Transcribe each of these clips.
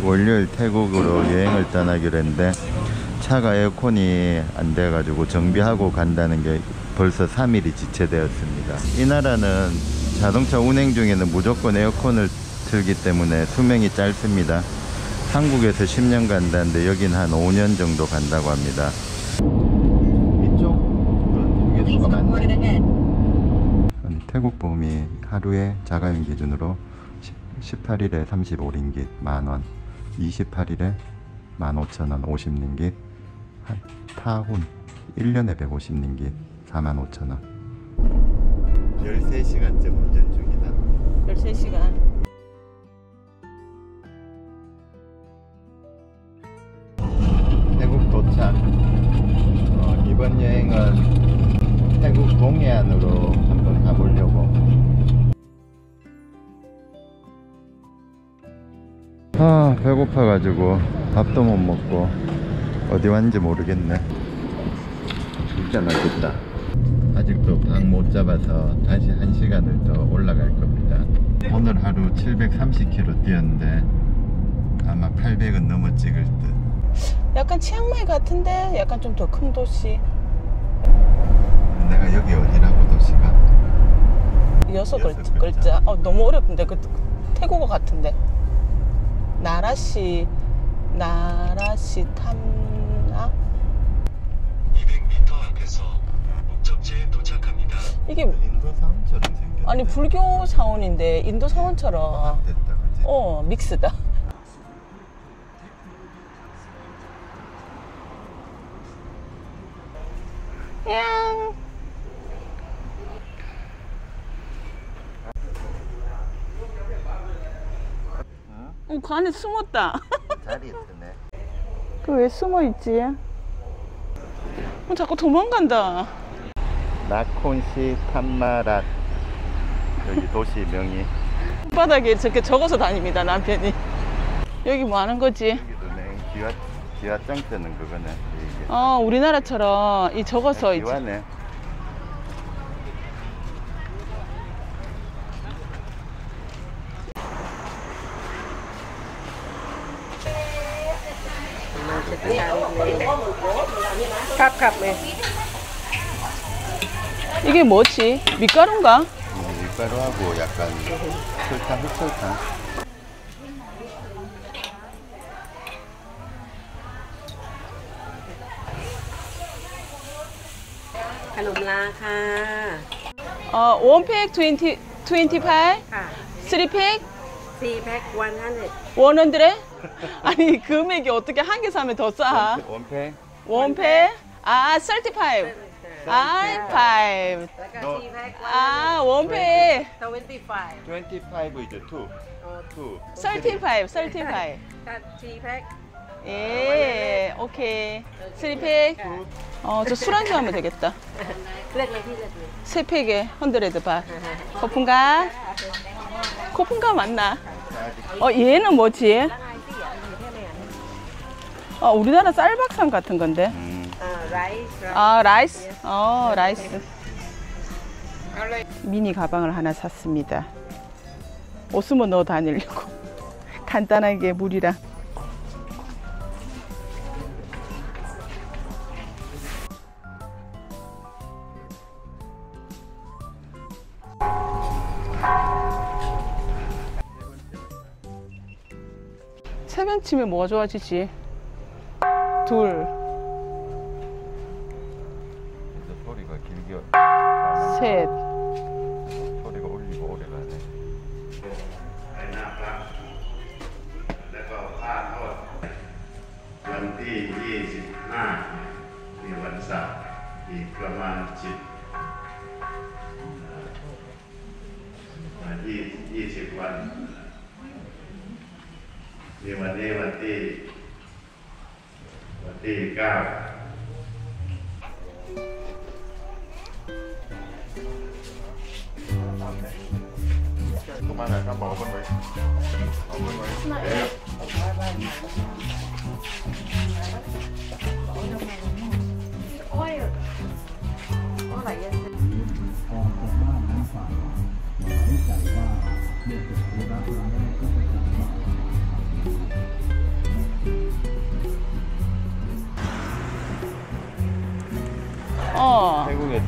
월요일 태국으로 여행을 떠나기로 했는데 차가 에어컨이 안 돼가지고 정비하고 간다는 게 벌써 3일이 지체되었습니다. 이 나라는 자동차 운행 중에는 무조건 에어컨을 틀기 때문에 수명이 짧습니다. 한국에서 10년 간다는데 여긴 한 5년 정도 간다고 합니다. 이쪽 휴게소가 많네. 태국 보험이 하루에 자가용 기준으로 18일에 35링깃 만원, 28일에 15,000원 50링깃, 타훈 1년에 150링깃 45,000원. 13시간째 운전 중이다. 13시간. 태국 도착. 이번 여행은 태국 동해안으로 한번 가보려고. 배고파가지고 밥도 못 먹고 어디 왔는지 모르겠네. 진짜 맛있다. 아직도 방 못 잡아서 다시 1시간을 더 올라갈 겁니다. 오늘 하루 730km 뛰었는데 아마 800은 넘어 찍을 듯. 약간 치앙마이 같은데 약간 좀 더 큰 도시. 내가 여기 어디라고 도시가? 6글자. 너무 어렵던데. 그 태국어 같은데. 나라시 탐나? 200m 앞에서 목적지에 도착합니다. 이게 인도 사원처럼 생겼네. 아니 불교 사원인데 인도 사원처럼. 됐다, 그치? 믹스다. 양. 그 안에 숨었다. 자리에 있네. 그 왜 숨어 있지? 자꾸 도망간다. 나콘시 탐마랏. 여기 도시 명이. 바닥에 저렇게 적어서 다닙니다, 남편이. 여기 뭐 하는 거지? 여기도 기와장 쓰는 그거네. 이게. 우리나라처럼 이 적어서 있지. 기와네. 이게 뭐지? 밀가루인가? 밀가루하고 약간 설탕, 흑설탕. 원팩 25? 3팩? 4팩 100. 100? 아니 금액이 어떻게 한 개 사면 더 싸? 원팩? 원팩? 35. 5. แล้วก็ 4팩 원팩. 25. 25 is 2. 35. ถ้า 4팩 예, 오케이. 3팩. 저 술 한 잔 하면 되겠다. เลือกเลยพี่เลือกเลย 3팩에 100 바. 코푼가? 코푼가 맞나? 얘는 뭐지? แล้วไงพี่อ่ะมีแค่ไหน 우리나라 쌀밥상 같은 건데. ไรซ์ 라이스. 라이스. 미니 가방을 하나 샀습니다. 옷수만 넣어 다니려고. 간단하게 물이랑. 세 번 치면 뭐가 좋아지지? 둘, 소리가 길게 셋. 소리가 울리고 오래 가네. แล้วก็ผ้าทอดวันที่ 25 มีวันเสาร์อีกประมาณ20 วันมีวันนี้วันที่ 9 그만해, 한 먹어본 거야.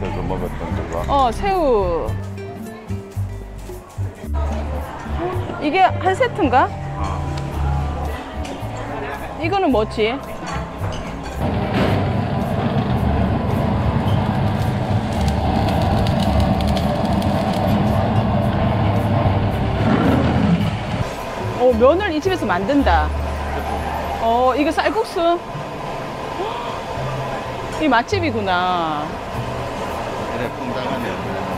시켜서 먹었던 그거. 새우. 이게 한 세트인가? 이거는 뭐지? 면을 이 집에서 만든다. 이거 쌀국수? 이 맛집이구나. 그래, 퐁당하면.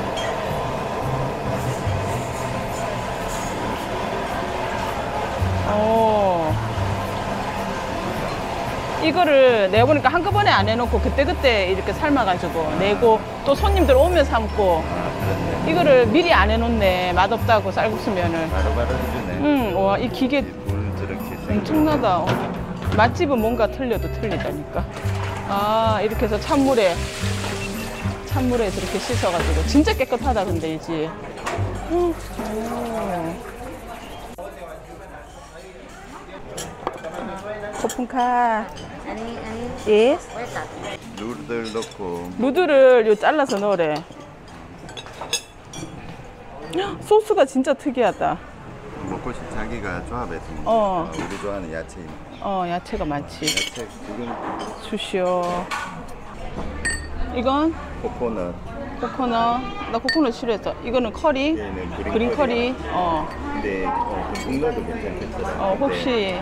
이거를 내가 보니까 한꺼번에 안 해놓고 그때그때 이렇게 삶아가지고 내고 또 손님들 오면 삶고. 그렇네. 이거를 미리 안 해놓네. 맛없다고 쌀국수 면을. 바로바로 해주네. 와, 이 기계 물 저렇게 엄청나다. 맛집은 뭔가 틀려도 틀리다니까. 이렇게 해서 찬물에 저렇게 씻어가지고. 진짜 깨끗하다, 근데 이 집. 오픈카. Yes. 룰들 넣고. 루드를 요 잘라서 넣으래. 소스가 진짜 특이하다. 먹고 싶 자기가 조합했습니다. 우리 좋아하는 야채입니다. 야채가 많지. 야채 지금 주시오. 이건 코코넛. 코코넛. 나 코코넛 싫어했어. 이거는 커리. 얘는 그린 커리. 근데 듬뿍 넣어도 괜찮겠더라. 혹시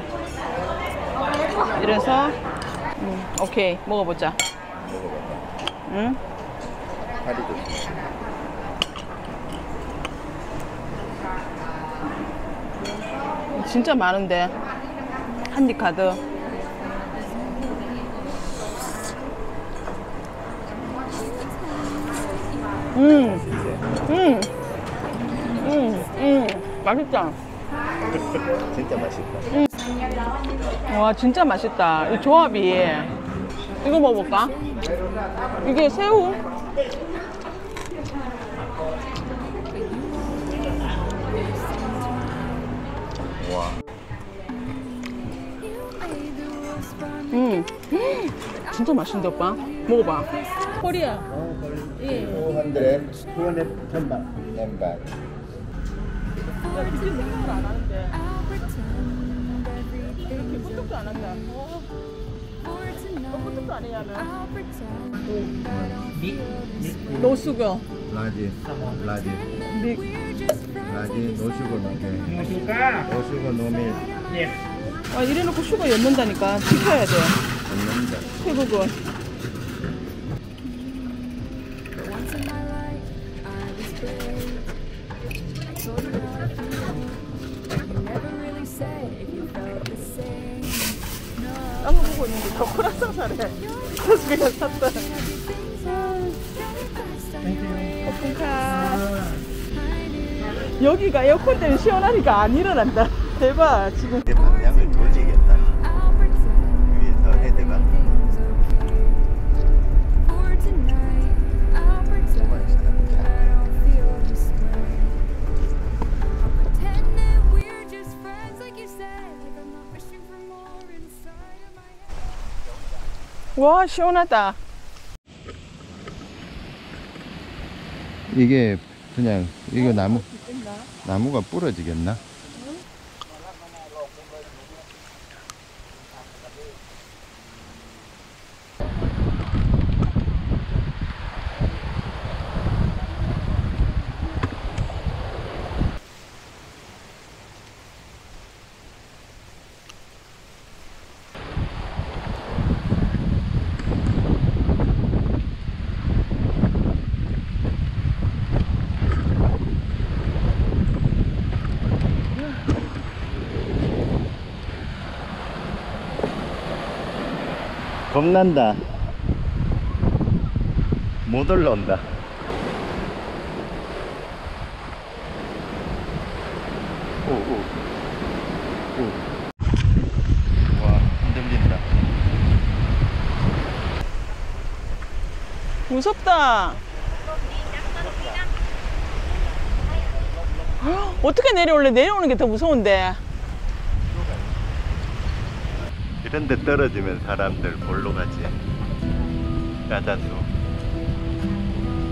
이래서 오케이 먹어보자. 먹어봐봐. 응? 살이 좋습니다. 진짜 많은데 한 입 가득. 맛있다. 진짜 맛있다. 와, 진짜 맛있다. 이 조합이. 이거 먹어볼까? 이게 새우? 와. 진짜 맛있는데, 오빠? 먹어봐. 코리아. 200, 210 baht. 야, 진짜 생각을 안 하는데. 이렇게 부탁도 안 한다. 너 부탁도 안 해야 하면. 노수거. 라지. 라지, 노슈거 넣게. 노슈거 노밀. 이래놓고 슈거 엿는다니까. 지켜야 돼. 넣는다. 태국은. 딴거 보고 있는데 저 크라상 사래. 그래서 그냥 샀다. 오픈카. 여기가 에어컨 때문에 시원하니까 안 일어난다. 대박. 지금 이게 방향을 돌리겠다. 위에서 헤드가. 와, 시원하다. 이게 그냥 이거 나무가 부러지겠나? 겁난다. 못 올라온다. 와, 흔들린다. 무섭다. 어떻게 내려올래? 내려오는 게 더 무서운데. 이런 데 떨어지면 사람들 볼로 가지. 야자수.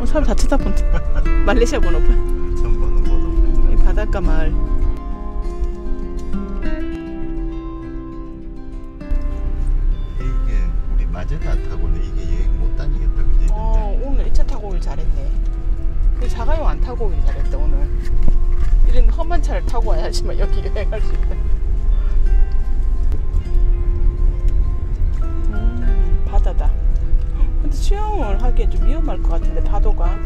사람 다 쳐다본다. 말레이시아 번호판. 처음 보는 곳. 이 바닷가 마을. 이게 우리 마제다 타고는 이게 여행 못 다니겠다 그지? 오늘 2차 타고 오길 잘했네. 그 자가용 안 타고 오길 잘했다 오늘. 이런 험한 차를 타고 와야지만 여기 여행할 수 있다. 바다다. 근데 수영을 하기엔 좀 위험할 것 같은데 파도가.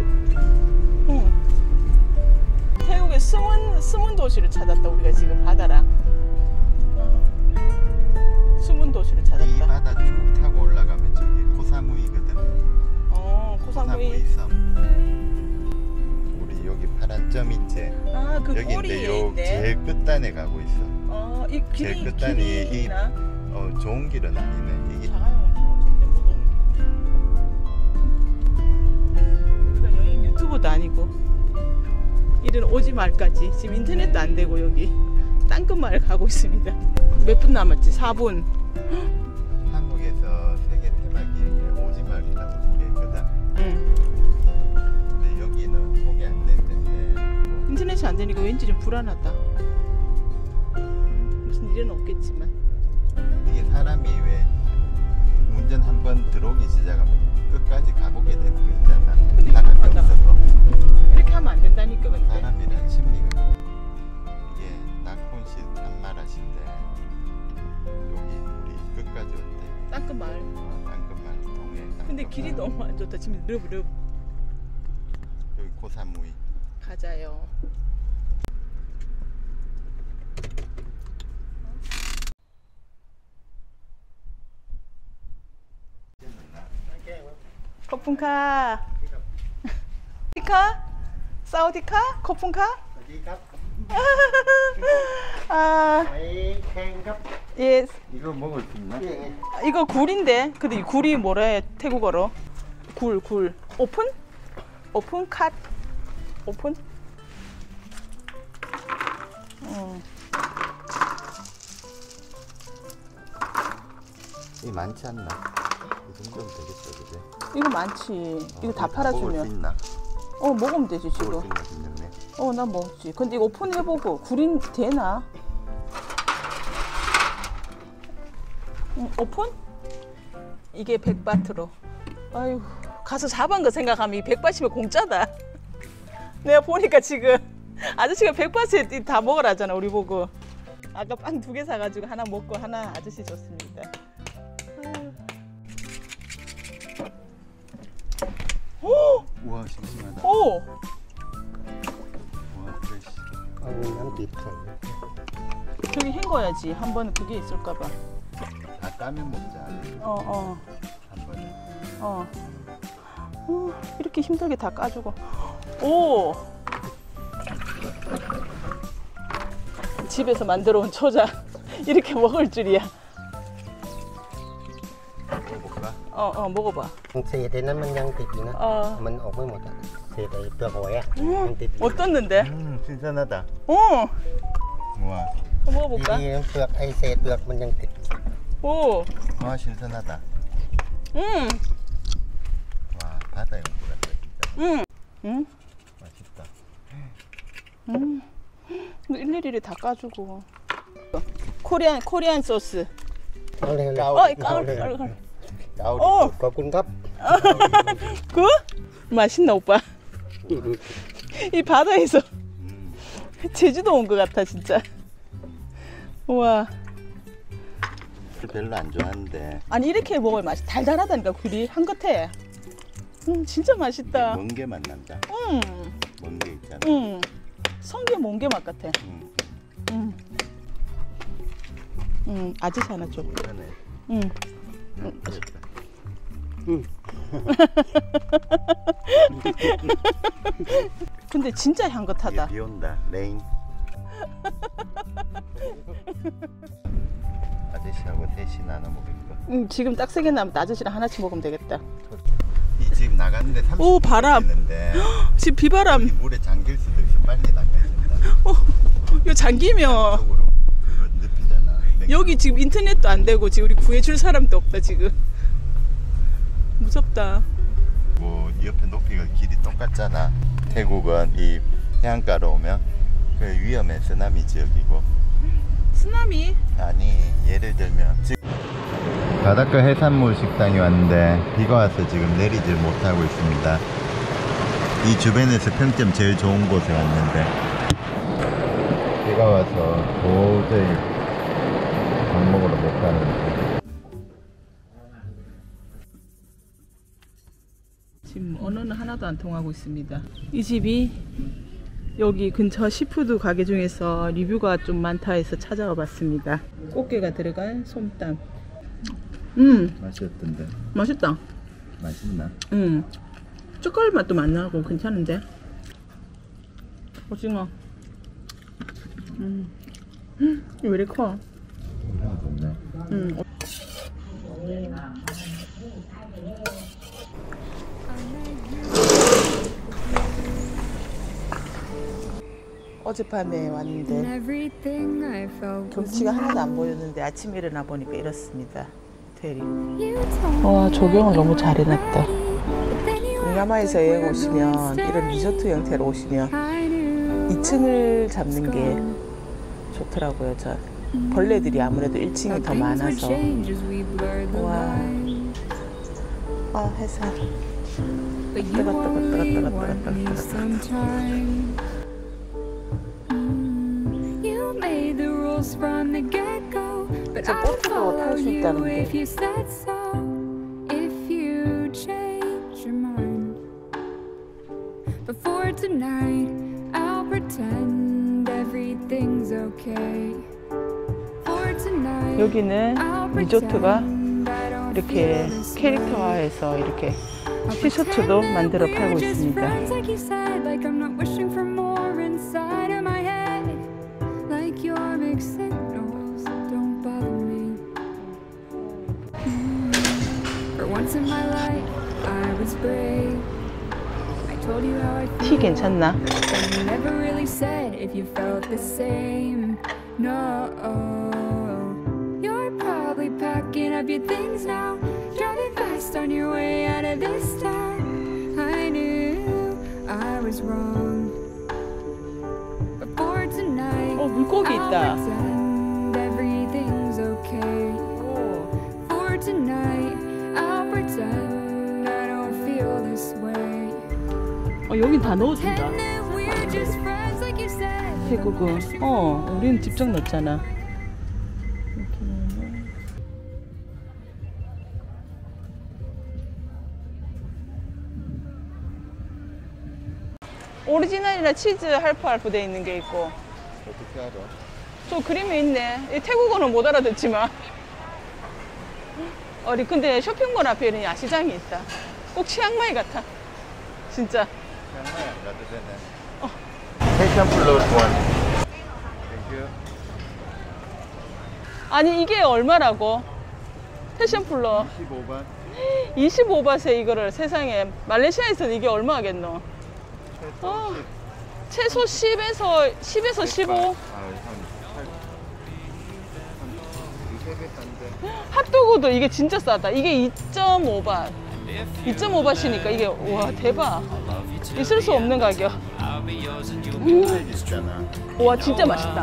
태국의 숨은 도시를 찾았다 우리가 지금 바다랑. 숨은 도시를 이 찾았다. 바다 쭉 타고 올라가면 저기 코사무이거든. 코사무이. 섬. 우리 여기 파란 점 있지? 그 여기 꼬리에 있는데 요 있네. 제일 끝단에 가고 있어. 이 길이 제일 끝단이 길이 있나? 좋은 길은 아니네. 이게 자가용은 절대 못 오는 길. 우리가 여행 유튜버도 아니고 이런 오지 말까지 지금 인터넷도 안 되고 여기 땅끝마을 가고 있습니다. 몇 분 남았지? 4분. 한국에서 세계 테마기행에 오지마을이라고 소개했거든. 응. 근데 여기는 소개 안 됐는데 인터넷이 안 되니까 왠지 좀 불안하다. 무슨 일은 없겠지만. 이게 사람이 왜 운전 한번 들어오기 시작하면 끝까지 가보게 되는 거 있잖아. 근데 사람이 이상하다. 없어서 이렇게 하면 안 된다니까 근데. 사람이란 심리가 이게 나콘시 산마라시인데 여기 우리 끝까지 왔대. 땅끝마을. 땅끝마을 동해. 근데 길이 너무 안 좋다. 지금 릅 여기 코사무이. 가자요. 코푼카. 티카? 사우디카? 코푼카? 예. 이거 먹을 수 있나? 이거 굴인데. 근데 이 굴이 뭐라 해? 태국어로? 굴. 오픈? 오픈 컷. 오픈? 이 많지 않나? 이 정도면 되겠어, 그지? 이거 많지. 이거 다 먹을 수 팔아주면. 있나? 먹으면 되지 먹을 수 지금. 있나 분명네. 나 먹지. 근데 이거 오픈해보고 굴인 되나? 오픈? 이게 100바트로. 아유, 가서 잡은 거 생각하면 이 100바트면 공짜다. 내가 보니까 지금 아저씨가 100바트에 다 먹으라잖아 우리 보고. 아까 빵 2개 사가지고 하나 먹고 하나 아저씨 줬습니다. 오! 우와, 심심하다. 오! 우와, 프레시. 저기 헹궈야지. 한 번은 그게 있을까봐. 다 까면 먹자. 한 번에. 이렇게 힘들게 다 까주고. 오! 집에서 만들어 온 초장. 이렇게 먹을 줄이야. 먹어볼까? 먹어봐. เศษไอ้นั้นมันยังติดอยู่นะ มันออกไม่หมดอ่ะเศษไอ้เปลือกหอยอ่ะยังติดอยู่ 어떻는데? 신선하다. 우와. 한번 먹어볼까? ดีๆเปลือกไอ้เศษเปลือกมันยังติดอยู่ 오! 와, 신선하다. 와, 바다에 온 것 같다, 진짜. 맛있다. 일일이 다 까주고. 코리안 소스. เอาเลย 까울. 가오리. ขอบคุณครับ 그? 맛있나 오빠? 이 바다에서 제주도 온 것 같아 진짜. 우와. 별로 안 좋아하는데 아니 이렇게 먹어야 맛이 달달하다니까 굴이 한 끗해. 진짜 맛있다. 멍게 맛 난다. 멍게 있잖아. 성게 멍게 맛 같아. 아저씨 하나 줘. 그러네. 근데 진짜 향긋하다. 비 온다. 레인. 아저씨하고 셋이 나눠 먹을 거. 지금 딱 3개 남았. 아저씨랑 하나씩 먹으면 되겠다. 이 집 나갔는데 30분 오, 바람. 됐는데 지금 비바람. 이 물에 잠길 수도 있어. 빨리 나가야 된다. 이거 잠기면 쪽으로 그거 늪이잖아. 여기 지금 인터넷도 안 되고 지금 우리 구해줄 사람도 없다 지금. 무섭다. 높이하고 옆에 높이가 길이 똑같잖아. 태국은 이 해안가로 오면 그 위험해. 쓰나미 지역이고. 쓰나미? 아니, 예를 들면 바닷가 해산물 식당에 왔는데 비가 와서 지금 내리질 못하고 있습니다. 이 주변에서 평점 제일 좋은 곳에 왔는데 비가 와서 도저히 밥 먹으러 못 가는데. 지금 언어는 하나도 안 통하고 있습니다. 이 집이 여기 근처 시푸드 가게 중에서 리뷰가 좀 많다 해서 찾아와 봤습니다. 꽃게가 들어간 솜땀. 맛이 어떤데? 맛있다. 맛있나? 초콜릿 맛도 많이 나고 괜찮은데? 오징어. 왜 이렇게 커? 좋네. 어젯밤에 왔는데 경치가 하나도 안 보였는데 아침에 일어나 보니까 이렇습니다. 대리. 와, 조경을 너무 잘 해놨다. 동남아에서 여행 오시면 이런 리조트 형태로 오시면 2층을 잡는 게 좋더라고요. 저 벌레들이 아무래도 1층이 더 많아서. 와, 아, 햇살 뜨거. 저 보트도 탈 수 있다는데. 여기는 리조트가 이렇게 캐릭터화해서 이렇게 티셔츠도 만들어 팔고 있습니다. 티 괜찮나? Packing up your things now, driving fast on your way out of this town. I knew I was wrong, but for tonight, 물고기 있다. I'll pretend everything's okay. For tonight, I'll pretend I don't feel this way. 여긴 다 넣어준다. 태국은 우리는 직접 넣잖아. 오리지널이나 치즈 할프 돼 있는 게 있고. 어떻게 알아? 저 그림이 있네. 이 태국어는 못 알아듣지만. 근데 쇼핑몰 앞에는 야시장이 있다. 꼭 치앙마이 같아. 진짜. 치앙마이 안 가도 되네. 패션 플로어 원. 땡큐. 아니 이게 얼마라고? 패션 플로어 25바. 25바트에 이거를 세상에. 말레이시아에서는 이게 얼마 하겠노? 최소 10에서 15? 핫도그도 이게 진짜 싸다. 이게 2.5바. 2.5바트니까 이게 와 대박. 있을 수 없는 가격. 와 진짜 맛있다.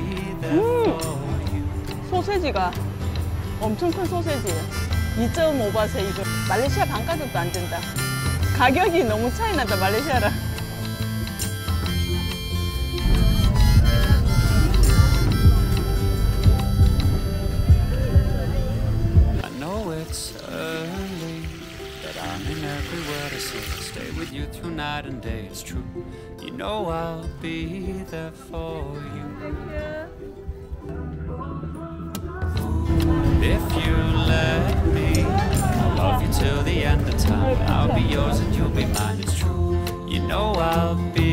소세지가 엄청 큰 소세지. 2.5바트에 이거 말레이시아 반 가격도 안 된다. 가격이 너무 차이 난다 말레이시아랑. It's early, but I'm in every word I say. I'll stay with you through night and day. It's true, you know I'll be there for you. If you let me, I'll love you till the end of time. I'll be yours and you'll be mine. It's true, you know I'll be